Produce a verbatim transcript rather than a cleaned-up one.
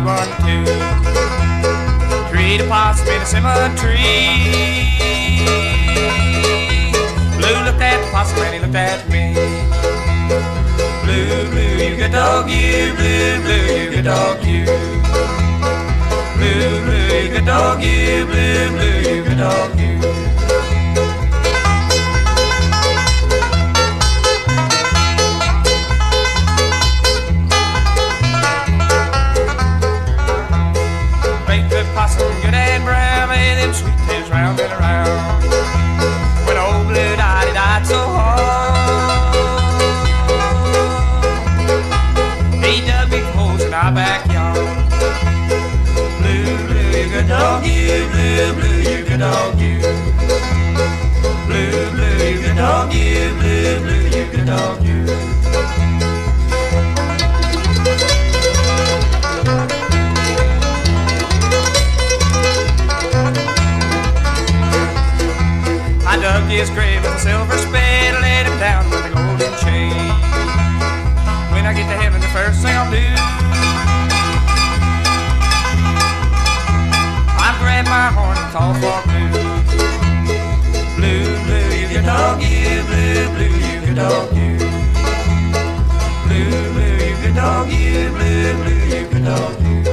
good one too. Treat a possum in a cemetery. Blue looked at the possum and he looked at me. Blue, blue, you good dog, you. Blue, blue, you good dog, you. Blue, blue, you good dog, you. Blue, blue, you good dog, you. Possum good and brown, made them sweet tails round and around. When old Blue died, he died so hard. He dug big holes in our backyard. Blue, blue, you good dog, you. Blue, blue, you good dog, you. Blue, blue, you good dog, you. Blue, blue, you good dog, you. I dug his grave with a silver spade, laid him down with a golden chain. When I get to heaven, the first thing I'll do, I'll grab my horn and call for Blue. Blue, blue, you good dog, you. Blue, blue, you good dog, you. Blue, blue, you good dog, you. Blue, blue, you good dog, you.